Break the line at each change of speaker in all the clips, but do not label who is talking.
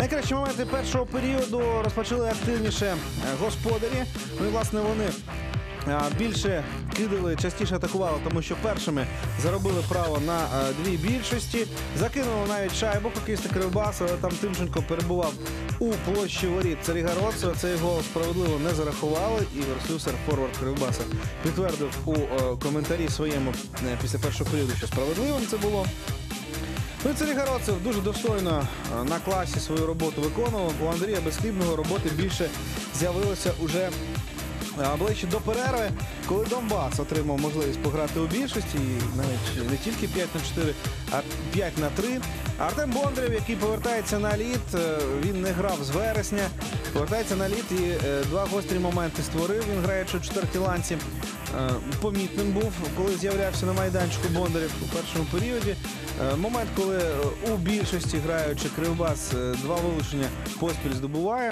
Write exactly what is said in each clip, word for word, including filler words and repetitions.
Найкращі моменти першого періоду розпочали активніше господарі. Ну і, власне, вони більше кидали, частіше атакували, тому що першими заробили право на дві більшості. Закинули навіть шайбу хокеїсти Кривбаса, але там Тимченко перебував у площі воріт Царігородцева. Цей гол справедливо не зарахували. Ігор Слюсар, форвард Кривбаса, підтвердив у коментарі своєму після першого періоду, що справедливим це було. Ну і Царігородцев дуже достойно на класі свою роботу виконував. У Андрія Безхлібного роботи більше з'явилося уже ближче до перерви, коли Донбас отримав можливість пограти у більшості, і навіть не тільки п'ять на чотири, а п'ять на три. Артем Бондарєв, який повертається на лід, він не грав з вересня, повертається на лід і два гострі моменти створив. Він, граючи у четвертій ланці, помітним був, коли з'являвся на майданчику Бондарєв у першому періоді. Момент, коли у більшості, граючи Кривбас, два вилучення поспіль здобуває.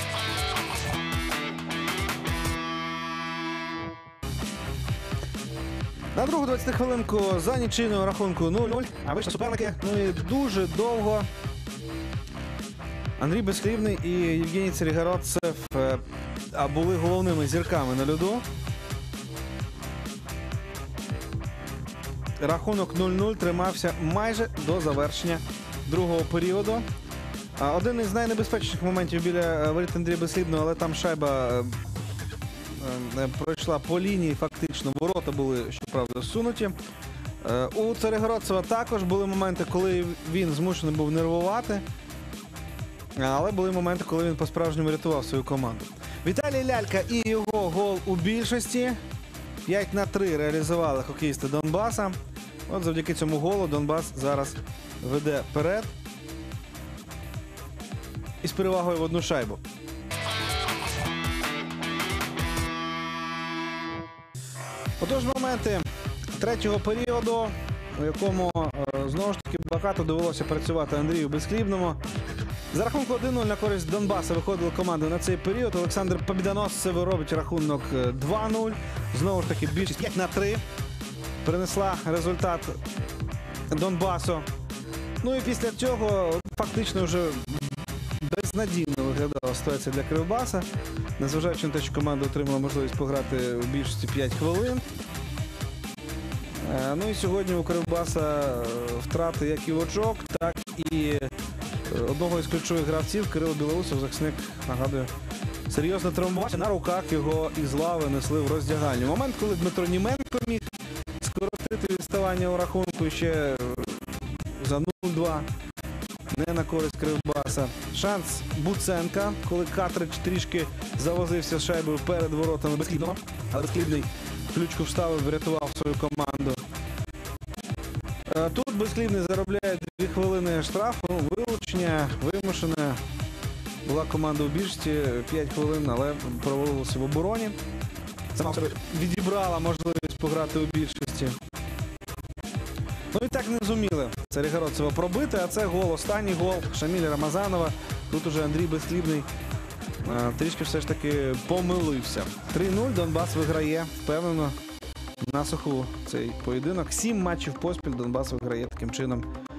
На другу двадцятихвилинку за нічийною рахунку нуль нуль, а вийшли суперники. Ну і дуже довго Андрій Безхлібний і Євгеній Царігородцев були головними зірками на льоду. Рахунок нуль нуль тримався майже до завершення другого періоду. Один із найнебезпечніших моментів біля воріт Андрія Безхлібного, але там шайба пройшла по лінії, фактично ворота були, щоправда, сунуті. У Царігородцева також були моменти, коли він змушений був нервувати, але були моменти, коли він по-справжньому рятував свою команду. Віталій Лялька і його гол у більшості. п'ять на три реалізували хокеїсти Донбаса. От завдяки цьому голу Донбас зараз веде вперед із перевагою в одну шайбу. Отож, моменти третього періоду, у якому, знову ж таки, багато довелося працювати Андрію Безхлібному. За рахунку один нуль на користь Донбаса виходили команди на цей період. Олександр Побідоносцев робить рахунок два нуль. Знову ж таки, більшість п'ять на три принесла результат Донбасу. Ну і після цього фактично вже безнадійно виглядала ситуація для Кривбаса. Незважаючи на те, що команда отримала можливість пограти у більшості п'ять хвилин. Ну і сьогодні у Кривбаса втрати як і очок, так і одного із ключових гравців, Кирило Білоусов, захисник, нагадую, серйозно травмувався. На руках його із лави несли в роздягальню. Момент, коли Дмитро Німенко міг скоротити відставання у рахунку ще за нуль два. Не на користь Кривбаса. Шанс Буценка, коли Катрич трішки завозився з шайбою перед воротами Безхлібного. Але Безхлібний ключку вставив, врятував свою команду. Тут Безхлібний заробляє дві хвилини штрафу. Вилучення вимушене. Була команда у більшості п'ять хвилин, але провалилася в обороні. Сама себе відібрала можливість пограти у більшості. Ну і так не зуміли Царігородцева пробити, а це гол, останній гол Шаміля Рамазанова. Тут уже Андрій Безхлібний а, трішки все ж таки помилився. три нуль, Донбас виграє впевнено на суху цей поєдинок. Сім матчів поспіль Донбас виграє таким чином